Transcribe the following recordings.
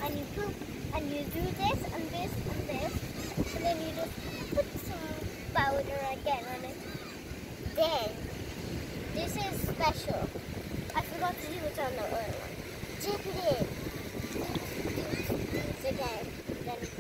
and you poop, and you do this and this and this, and then you just put some powder again on it. Then, this is special. I forgot to do it on the other one. Dip it in. Do it again. Then again.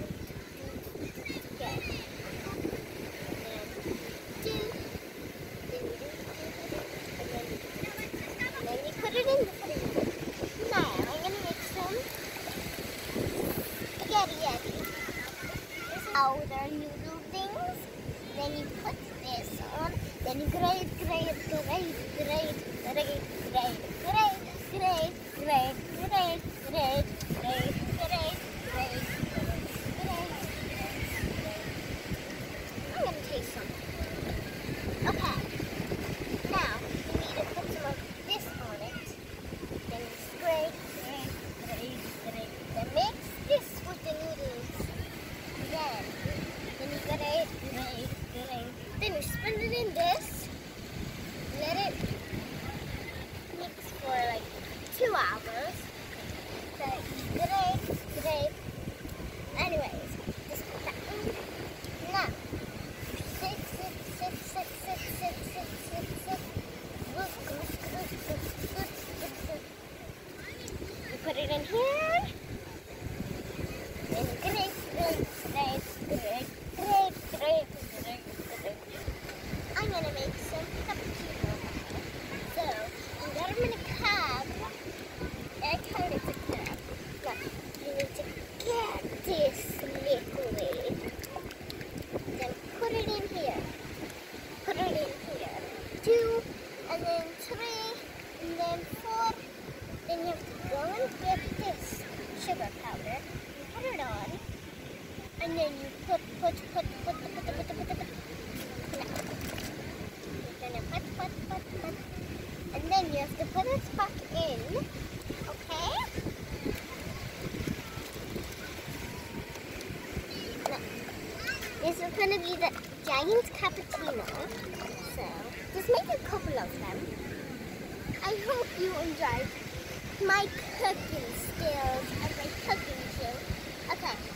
Put it in the freezer. Now I'm gonna make some spaghetti. This is how their noodle things. Then you put this on. Then you grate. I'm gonna taste some. Okay. Now you need to put some of this on it. Then you grate. Then mix this with the noodles. Then you grate. Then you spin it in this. Let it mix for like 2 hours. Then grate. Anyways, just put that in. Now, sit. You put it in here. Then grate. I'm gonna make some cappuccino now. So, I'm gonna make a cup. I turn it to cup. Now, you need to get this liquid. Then put it in here. 2, and then 3, and then 4. Then you have to go and get this sugar powder. You put it on, and then you put. And then you have to put it back in, okay? Now, this is going to be the giant cappuccino, so just make a couple of them. I hope you enjoyed my cooking skills and my cooking show. Okay.